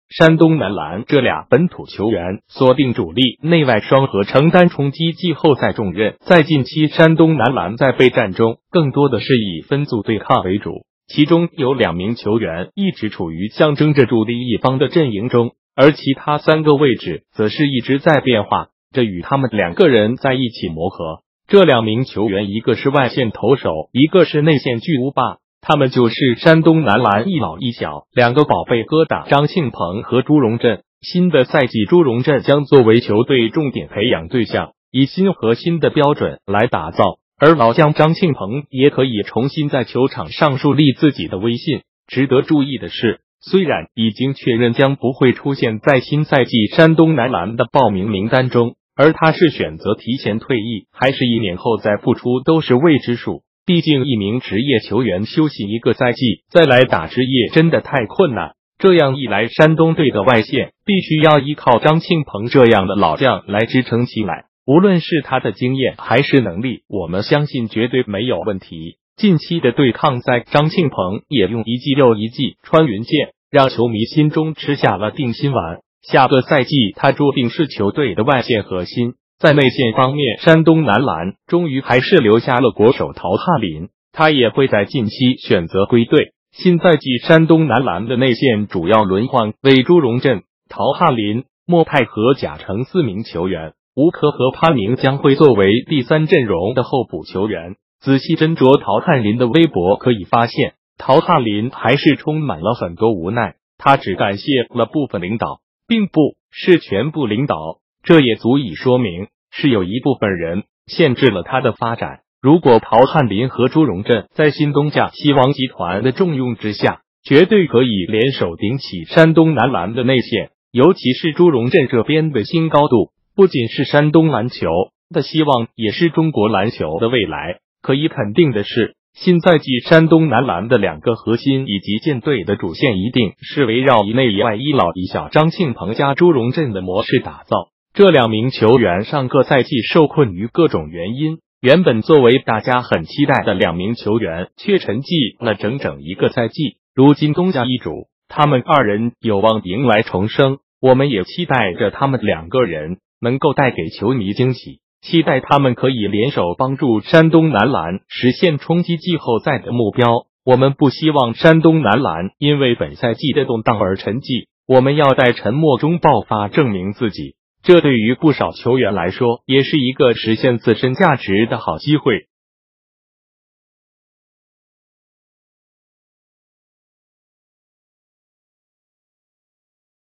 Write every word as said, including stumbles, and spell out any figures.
山东男篮这俩本土球员锁定主力，内外双核承担冲击季后赛重任。在近期，山东男篮在备战中更多的是以分组对抗为主，其中有两名球员一直处于象征着主力一方的阵营中，而其他三个位置则是一直在变化，这与他们两个人在一起磨合。这两名球员，一个是外线投手，一个是内线巨无霸。他们就是山东男篮一老一小两个宝贝疙瘩张庆鹏和朱荣振。新的赛季，朱荣振将作为球队重点培养对象，以新核心的标准来打造，而老将张庆鹏也可以重新在球场上树立自己的威信。值得注意的是，虽然已经确认将不会出现在新赛季山东男篮的报名名单中，而他是选择提前退役还是一年后再复出都是未知数。毕竟一名职业球员休息一个赛季再来打职业真的太困难，这样一来，山东队的外线必须要依靠张庆鹏这样的老将来支撑起来。无论是他的经验还是能力，我们相信绝对没有问题。近期的对抗赛，张庆鹏也用一记又一记穿云箭，让球迷心中吃下了定心丸。下个赛季他注定是球队的外线核心。在内线方面，山东男篮终于还是留下了国手陶汉林，他也会在近期选择归队。新赛季山东男篮的内线主要轮换为朱荣振、陶汉林、莫派和贾成四名球员，吴科和潘宁将会作为第三阵容的候补球员。仔细斟酌陶汉林的微博可以发现，陶汉林还是充满了很多无奈，他只感谢了部分领导，并不是全部领导。这也足以说明，是有一部分人限制了他的发展。如果陶汉林和朱荣振在新东家西王集团的重用之下，绝对可以联手顶起山东男篮的内线。尤其是朱荣振这边的新高度，不仅是山东篮球的希望，也是中国篮球的未来。可以肯定的是，新赛季山东男篮的两个核心以及舰队的主线一定是围绕一内一外一老一小张庆鹏加朱荣振的模式打造。这两名球员上个赛季受困于各种原因，原本作为大家很期待的两名球员，却沉寂了整整一个赛季。如今东家易主，他们二人有望迎来重生。我们也期待着他们两个人能够带给球迷惊喜，期待他们可以联手帮助山东男篮实现冲击季后赛的目标。我们不希望山东男篮因为本赛季的动荡而沉寂，我们要在沉默中爆发，证明自己。这对于不少球员来说，也是一个实现自身价值的好机会。